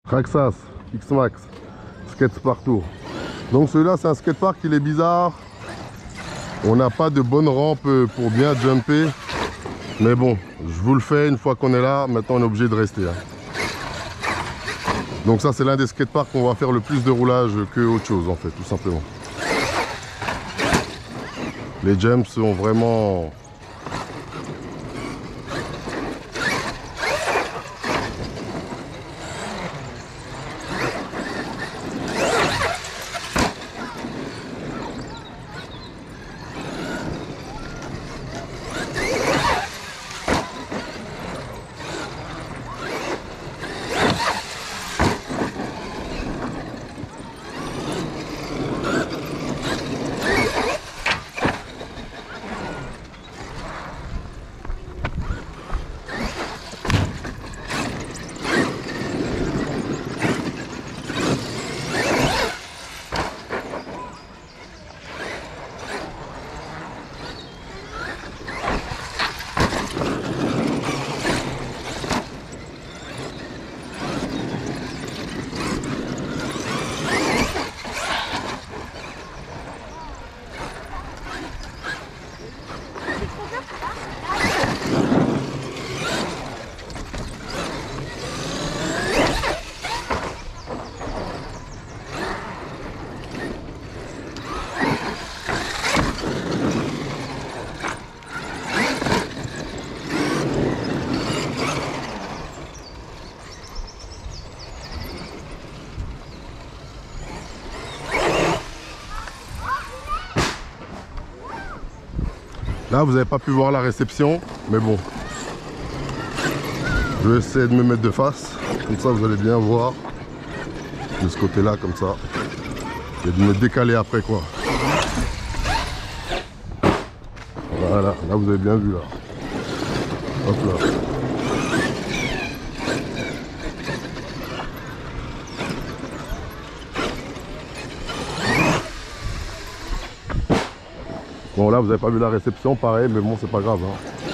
Traxxas X-Max skate partout. Donc celui-là c'est un skatepark, il est bizarre. On n'a pas de bonne rampe pour bien jumper. Mais bon, je vous le fais une fois qu'on est là. Maintenant on est obligé de rester. Donc ça c'est l'un des skateparks où on va faire le plus de roulage que autre chose en fait, tout simplement. Les jumps sont vraiment... Là, vous n'avez pas pu voir la réception, mais bon. Je vais essayer de me mettre de face. Comme ça, vous allez bien voir. De ce côté-là, comme ça. Et de me décaler après, quoi. Voilà, là, vous avez bien vu, là. Hop là. Bon là vous n'avez pas vu la réception, pareil, mais bon c'est pas grave.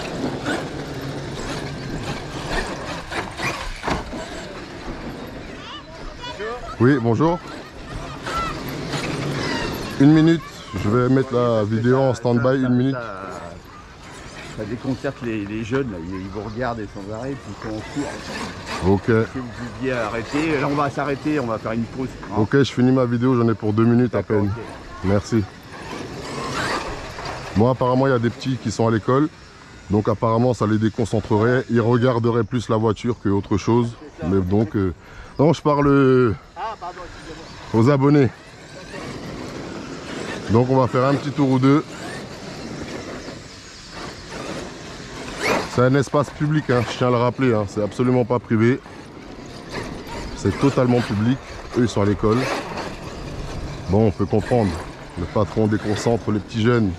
Oui, bonjour. Une minute, je vais mettre la vidéo en stand-by, une minute. Ça déconcerte les jeunes, là. Ils vous regardent sans arrêt, puis ils sont en cours. Ok. Si vous pouviez arrêter, là on va s'arrêter, on va faire une pause. Hein. Ok, je finis ma vidéo, j'en ai pour 2 minutes à peine. Okay. Merci. Moi apparemment il y a des petits qui sont à l'école, donc apparemment ça les déconcentrerait, ils regarderaient plus la voiture que autre chose. Mais donc, non je parle aux abonnés. Donc on va faire un petit tour ou deux. C'est un espace public, hein, je tiens à le rappeler, hein, c'est absolument pas privé. C'est totalement public, eux ils sont à l'école. Bon on peut comprendre, le patron déconcentre les petits jeunes.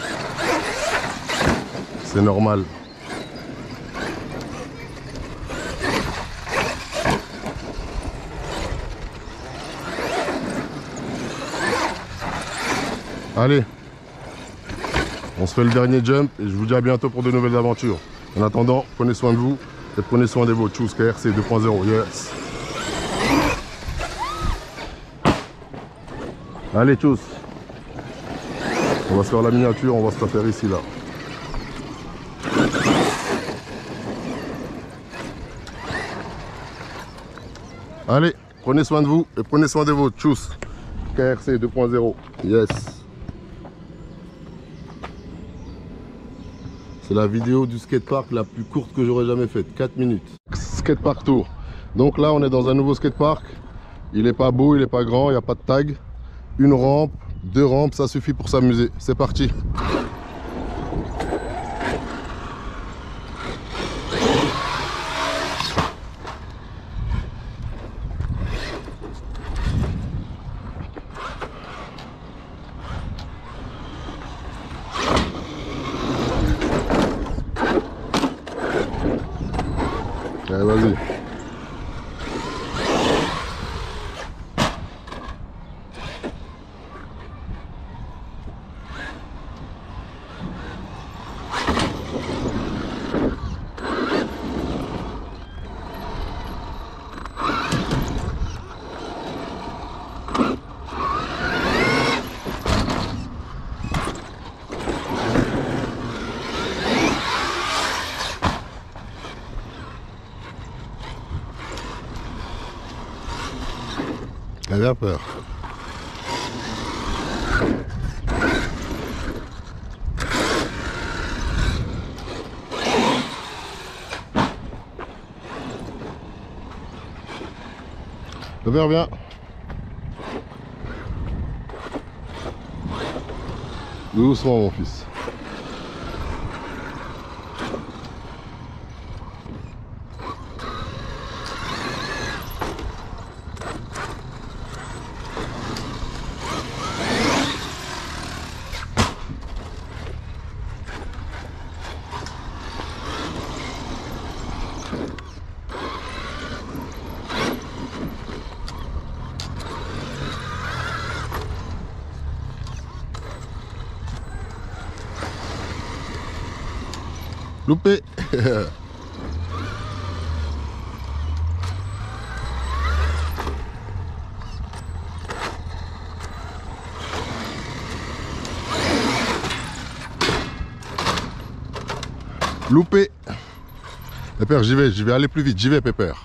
C'est normal. Allez, on se fait le dernier jump et je vous dis à bientôt pour de nouvelles aventures. En attendant, prenez soin de vous et prenez soin des vôtres. Tchuss, KRC 2.0, yes. Allez, tchuss. On va se faire la miniature, on va se la faire ici, là. Allez, prenez soin de vous et prenez soin des vôtres. Tchuss. KRC 2.0. Yes. C'est la vidéo du skatepark la plus courte que j'aurais jamais faite. 4 minutes. Skatepark tour. Donc là, on est dans un nouveau skatepark. Il n'est pas beau, il n'est pas grand, il n'y a pas de tag. Une rampe, 2 rampes, ça suffit pour s'amuser. C'est parti. Allez, vas-y. Elle a bien peur. Le verre bien. Doucement mon fils. Loupé. Loupé. Pépère, j'y vais aller plus vite, j'y vais Pépère.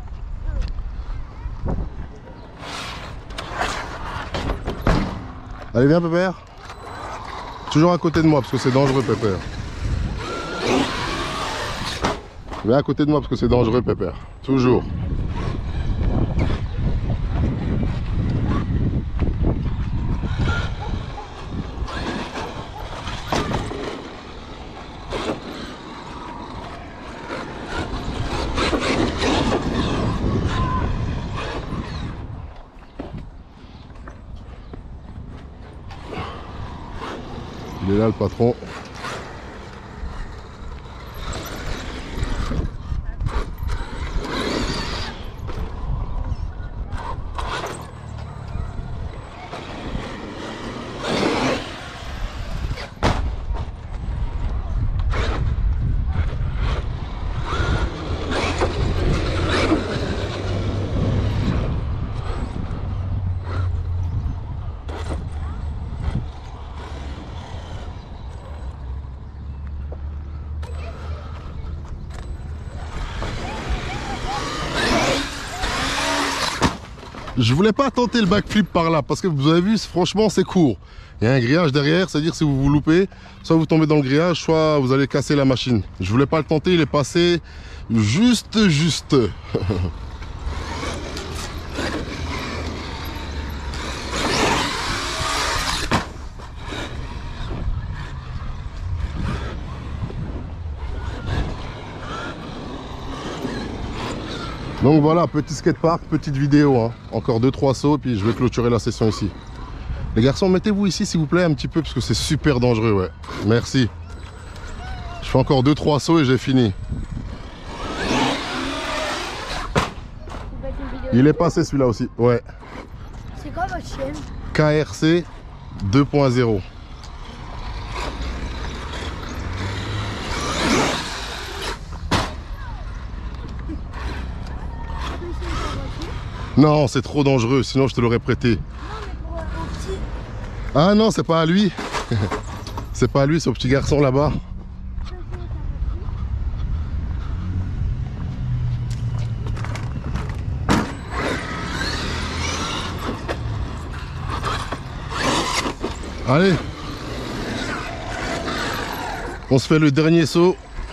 Allez viens Pépère. Toujours à côté de moi parce que c'est dangereux Pépère. Viens à côté de moi parce que c'est dangereux Pépère. Toujours. Il est là le patron. Je voulais pas tenter le backflip par là parce que vous avez vu, franchement c'est court. Il y a un grillage derrière, c'est-à-dire si vous vous loupez, soit vous tombez dans le grillage, soit vous allez casser la machine. Je voulais pas le tenter, il est passé juste. Donc voilà, petit skatepark, petite vidéo, hein. Encore 2-3 sauts, puis je vais clôturer la session ici. Les garçons, mettez-vous ici s'il vous plaît un petit peu, parce que c'est super dangereux, ouais. Merci. Je fais encore 2-3 sauts et j'ai fini. Il est passé celui-là aussi, ouais. C'est quoi votre chaîne? KRC 2.0. Non, c'est trop dangereux, sinon je te l'aurais prêté. Ah non, c'est pas à lui. C'est pas à lui, c'est au petit garçon là-bas. Allez. On se fait le dernier saut.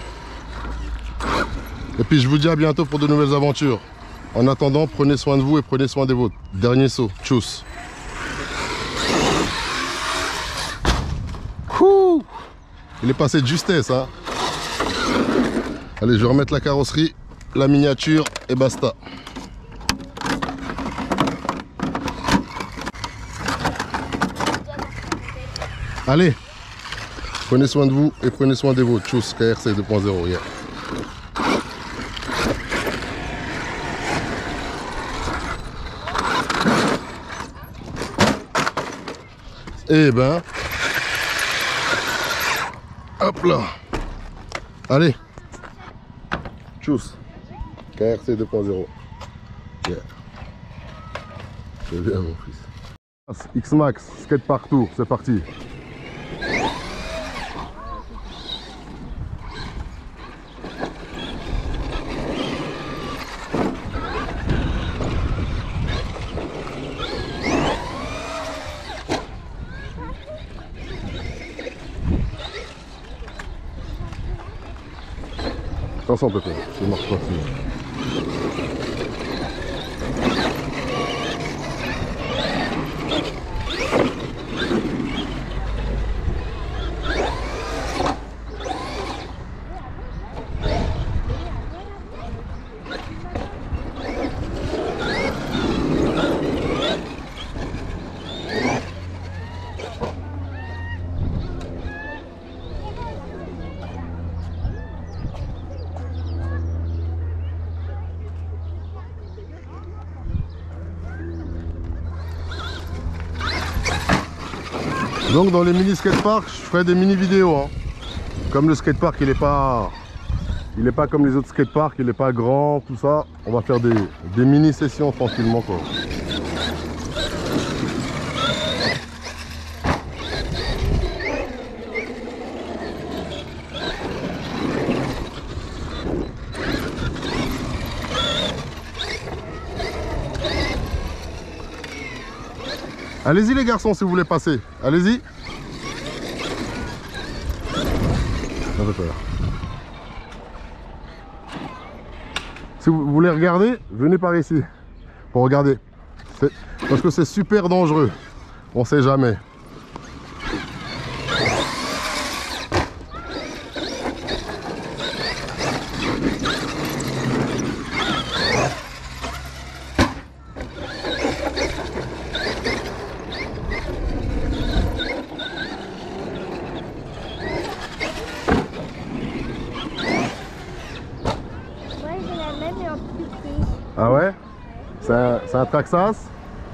Et puis je vous dis à bientôt pour de nouvelles aventures. En attendant, prenez soin de vous et prenez soin des vôtres. Dernier saut. Tchuss. Ouh, il est passé de justesse, hein. Allez, je vais remettre la carrosserie, la miniature et basta. Allez, prenez soin de vous et prenez soin des vôtres. Tchuss, KRC 2.0. Yeah. Eh ben, hop là. Allez, tchuss, KRC 2.0. Yeah. C'est bien mon fils. X-Max, skatepark tour, c'est parti. Attention Pépé, ça marche pas dessus. Donc dans les mini skateparks, je ferai des mini vidéos. Hein. Comme le skatepark, il est pas comme les autres skateparks, il est pas grand, tout ça. On va faire des mini sessions tranquillement quoi. Allez-y les garçons si vous voulez passer. Allez-y. Ça fait peur. Si vous voulez regarder, venez par ici. Pour regarder. Parce que c'est super dangereux. On sait jamais. Ah ouais? C'est un Traxxas?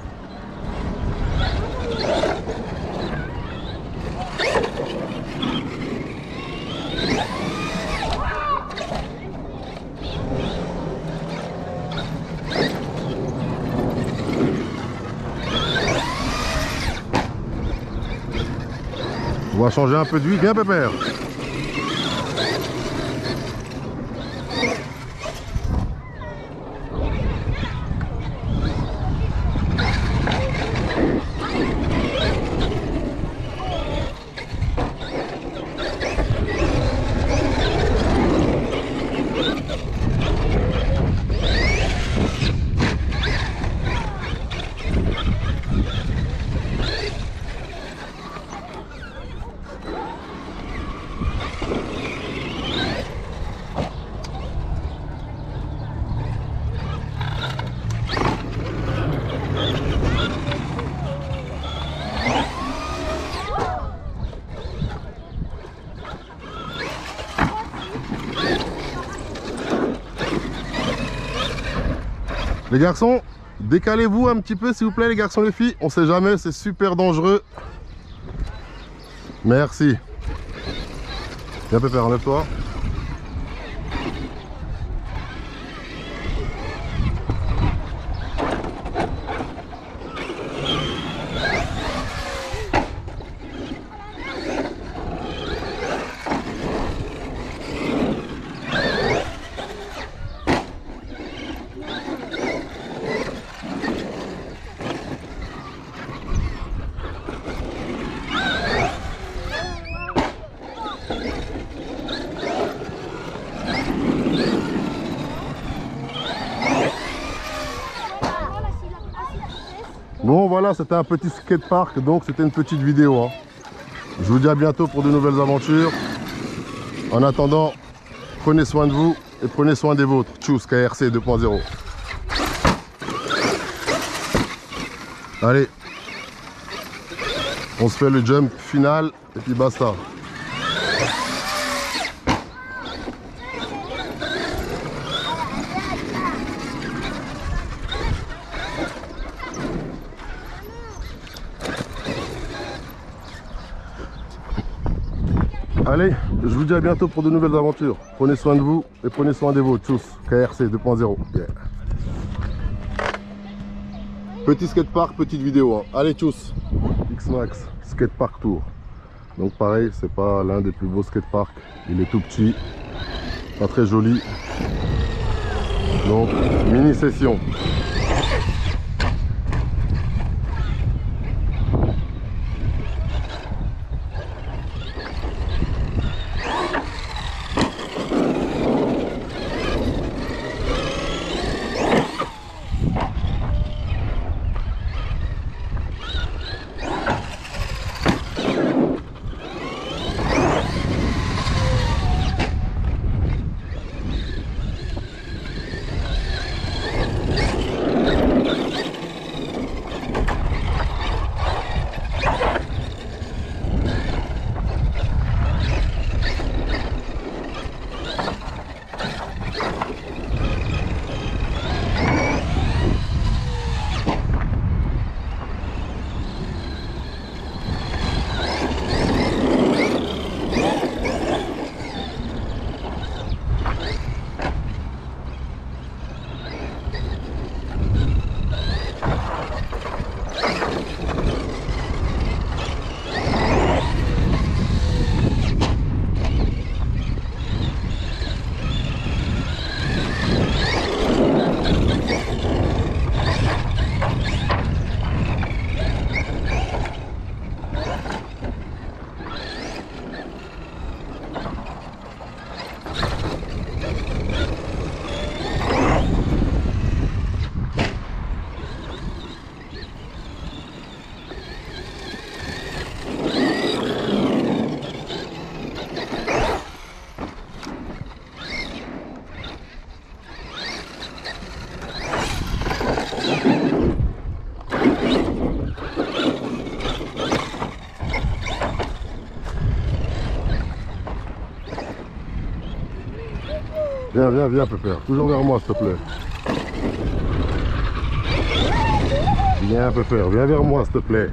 On va changer un peu d'huile, viens Pépère. Les garçons, décalez-vous un petit peu s'il vous plaît les garçons les filles, on sait jamais, c'est super dangereux. Merci. Viens Pépère, enlève-toi. Bon voilà, c'était un petit skatepark, donc c'était une petite vidéo. Hein. Je vous dis à bientôt pour de nouvelles aventures. En attendant, prenez soin de vous et prenez soin des vôtres. Tchuss, KRC 2.0. Allez, on se fait le jump final et puis basta. Allez, je vous dis à bientôt pour de nouvelles aventures. Prenez soin de vous et prenez soin des vôtres. Tchuss, KRC 2.0. Yeah. Petit skatepark, petite vidéo. Hein. Allez, tchuss. X-Max, skatepark tour. Donc pareil, c'est pas l'un des plus beaux skateparks. Il est tout petit, pas très joli. Donc, mini session. Viens, viens, viens, Pépère. Toujours vers moi, s'il te plaît. Viens, Pépère. Viens vers moi, s'il te plaît.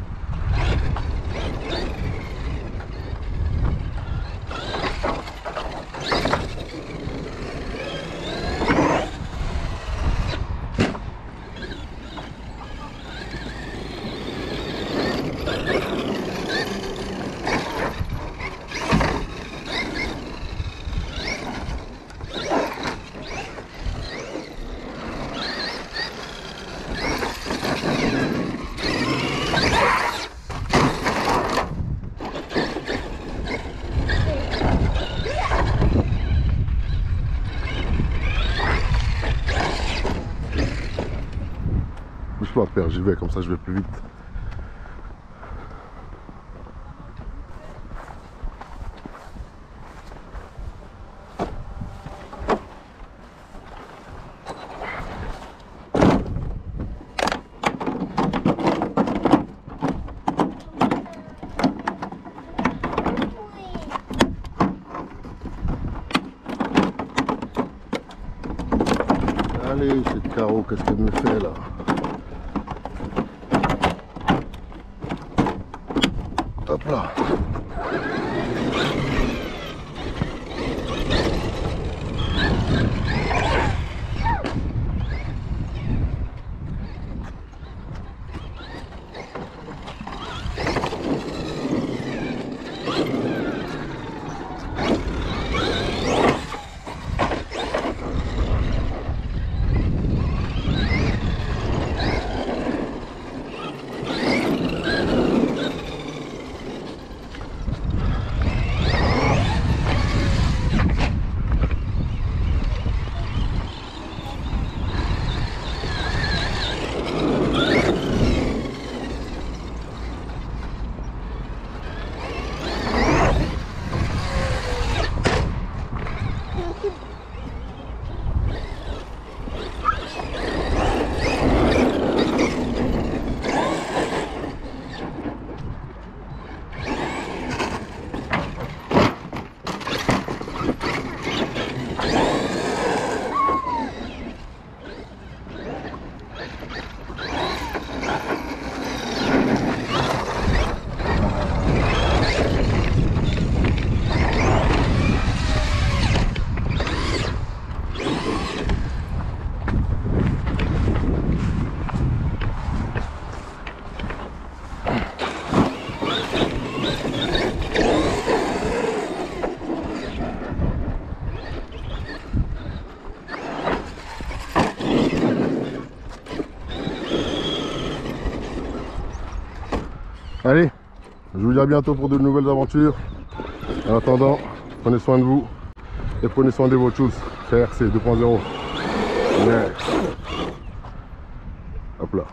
Bouge pas, Père, j'y vais, comme ça je vais plus vite. Allez, cette Caro, qu'est-ce qu'elle me fait là? Hop là. Allez, je vous dis à bientôt pour de nouvelles aventures. En attendant, prenez soin de vous et prenez soin de vos choses. KRC 2.0. Yeah. Hop là.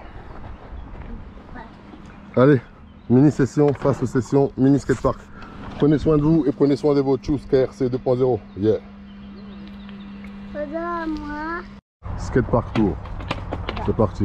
Allez, mini session, face aux sessions, mini skatepark. Prenez soin de vous et prenez soin de vos choses. KRC 2.0. Yeah. Moi. Skatepark tour. C'est parti.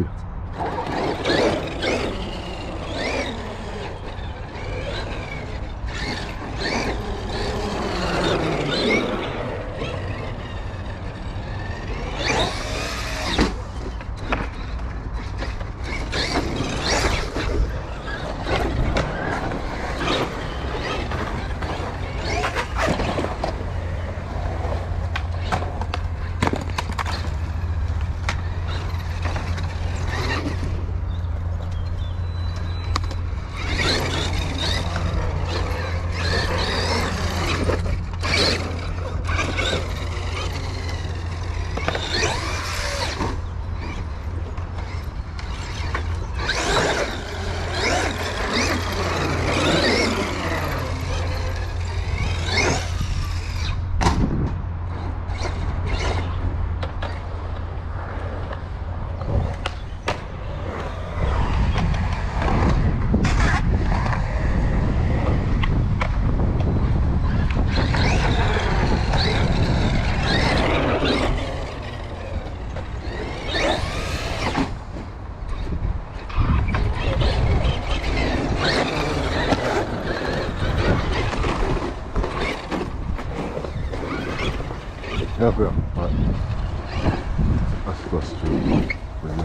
Viens faire. Ouais. Assieds-toi si tu veux. Viens.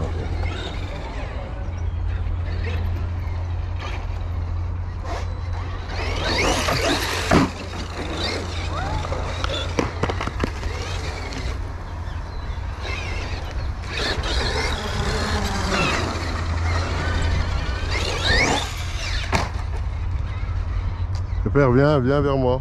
Père, viens vers moi.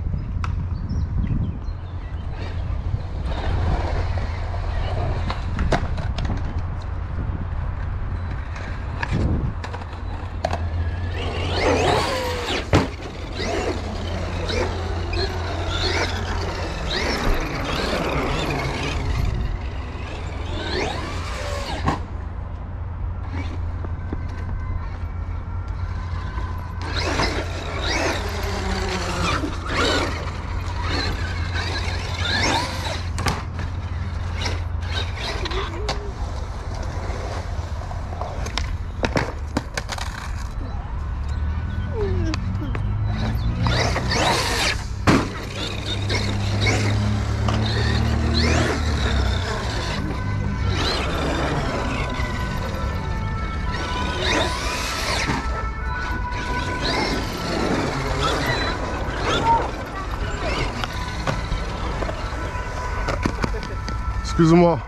Excuse-moi.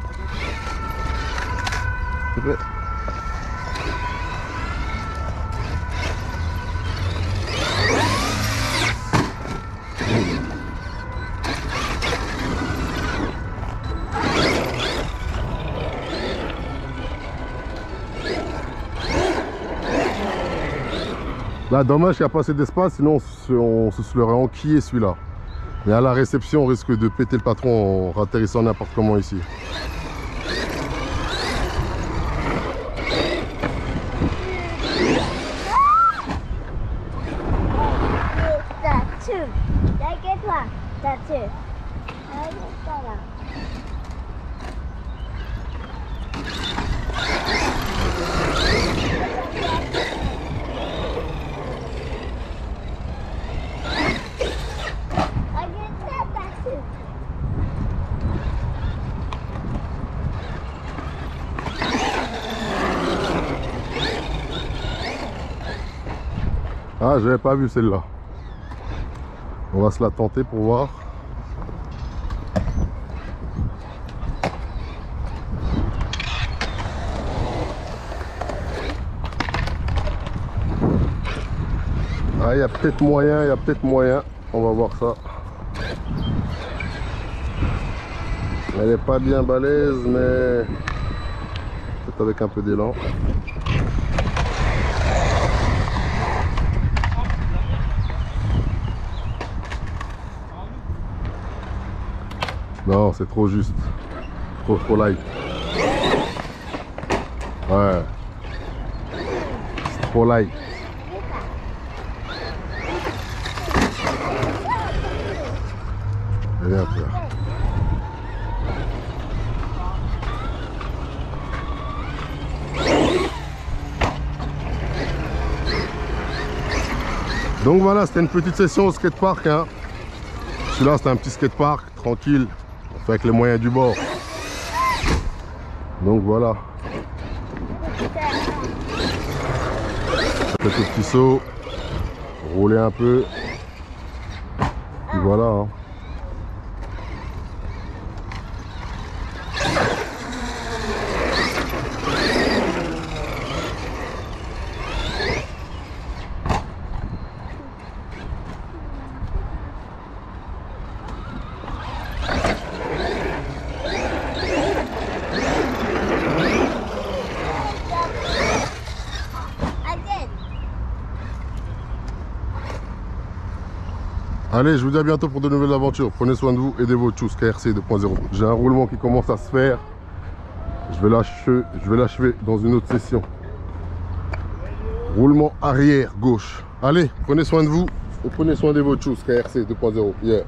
S'il te plaît. Là, dommage qu'il n'y a pas assez d'espace, sinon on se serait enquillé celui-là. Mais à la réception, on risque de péter le patron en atterrissant n'importe comment ici. Ah, j'avais pas vu celle-là. On va se la tenter pour voir. Ah, il y a peut-être moyen, on va voir ça. Elle est pas bien balèze, mais peut-être avec un peu d'élan. Non, c'est trop juste. Trop light. Ouais. C'est trop light. Et bien faire. Donc voilà, c'était une petite session au skatepark. Hein. Celui-là, c'était un petit skatepark, tranquille. Avec les moyens du bord. Donc voilà. Quelques petits sauts. Rouler un peu. Puis voilà. Hein. Allez, je vous dis à bientôt pour de nouvelles aventures. Prenez soin de vous, aidez vos tchous, KRC 2.0. J'ai un roulement qui commence à se faire. Je vais l'achever dans une autre session. Roulement arrière gauche. Allez, prenez soin de vous et prenez soin de vos tchous, KRC 2.0. Yeah.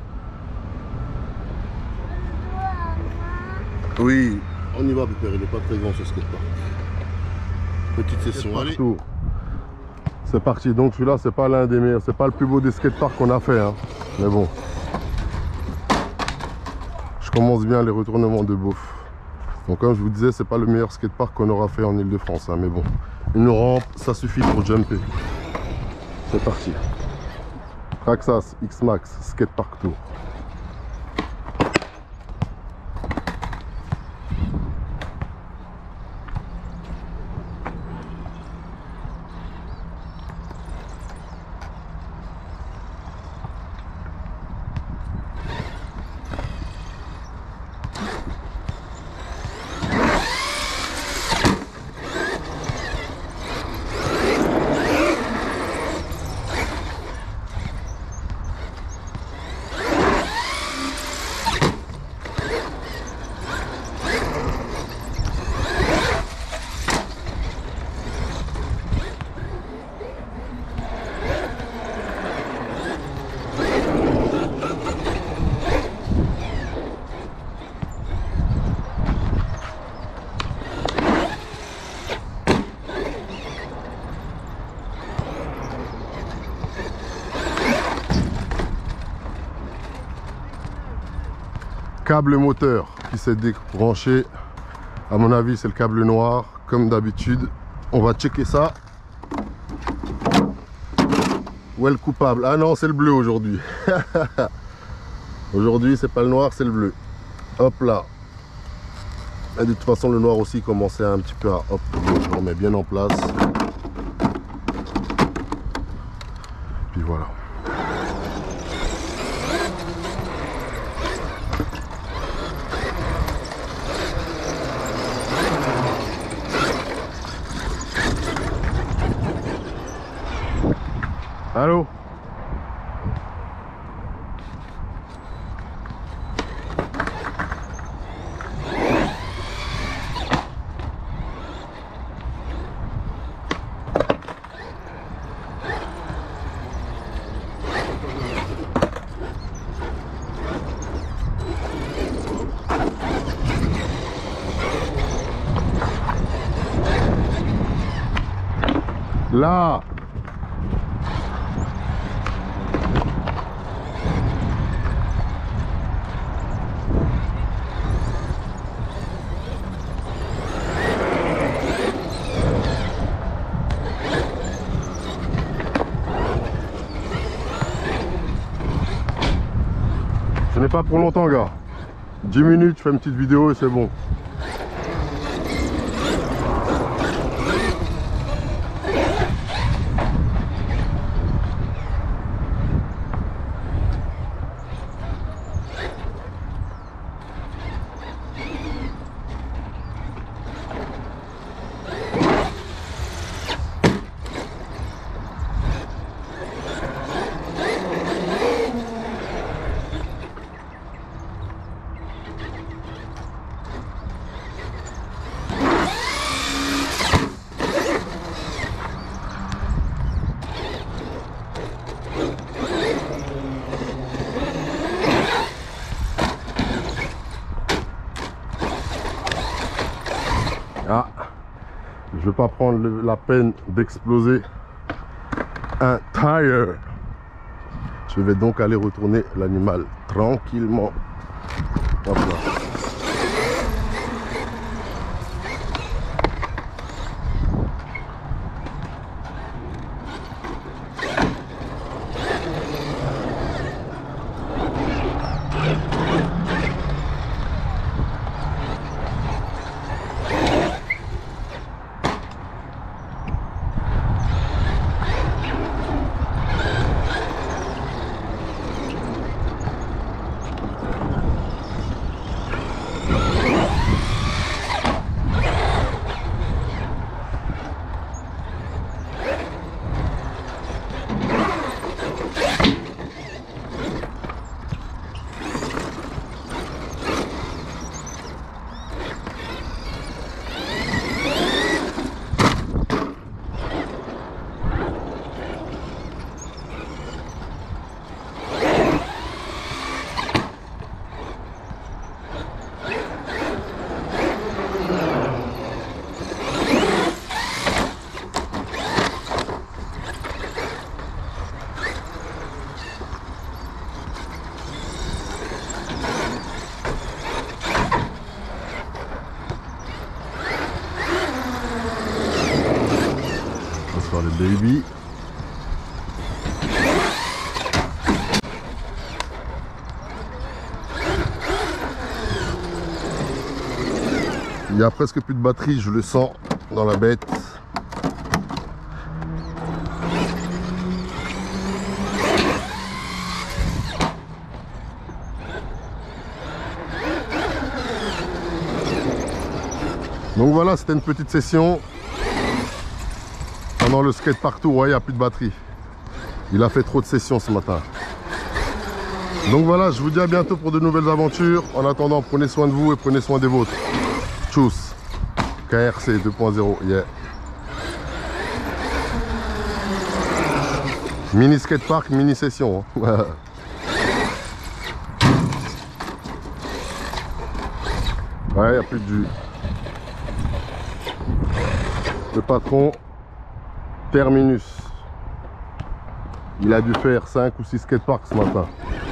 Oui, on y va, Pépère, il n'est pas très grand ce skatepark. Petite session, allez. C'est parti, donc celui-là c'est pas l'un des meilleurs, c'est pas le plus beau des skateparks qu'on a fait, hein. Mais bon. je commence bien les retournements de Beauf. Donc comme je vous disais, c'est pas le meilleur skatepark qu'on aura fait en Ile-de-France, hein, mais bon, une rampe, ça suffit pour jumper. C'est parti. Traxxas X-Max Skatepark Tour. Câble moteur qui s'est débranché, à mon avis c'est le câble noir comme d'habitude. On va checker ça. Où est le coupable? Ah non, c'est le bleu aujourd'hui. Aujourd'hui c'est pas le noir, c'est le bleu. Hop là. Et de toute façon le noir aussi commençait un petit peu à hop, je le remets bien en place. Puis voilà. Allô? Là! Ce n'est pas pour longtemps, gars. 10 minutes, je fais une petite vidéo et c'est bon. Ah, je ne vais pas prendre la peine d'exploser un tire. Je vais donc aller retourner l'animal tranquillement. Hop là. les baby. Il y a presque plus de batterie, je le sens dans la bête. Donc voilà, c'était une petite session. Pendant le skatepark tour, ouais, il n'y a plus de batterie. Il a fait trop de sessions ce matin. Donc voilà, je vous dis à bientôt pour de nouvelles aventures. En attendant, prenez soin de vous et prenez soin des vôtres. Tchuss. KRC 2.0, yeah. Mini skatepark, mini session. Hein. Ouais, il n'y a plus de jus. Le patron, terminus. Il a dû faire 5 ou 6 skateparks ce matin.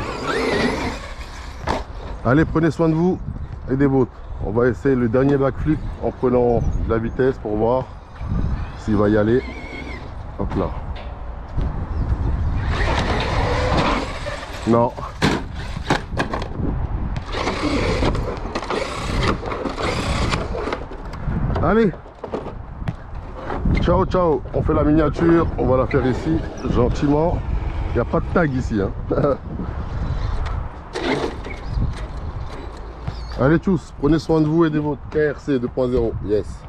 Allez, prenez soin de vous et des vôtres. On va essayer le dernier backflip en prenant de la vitesse pour voir s'il va y aller. Hop là. Non. Allez. Ciao, ciao. On fait la miniature. On va la faire ici, gentiment. Il n'y a pas de tag ici. Hein. Allez tous, prenez soin de vous et des vôtres. KRC 2.0, yes.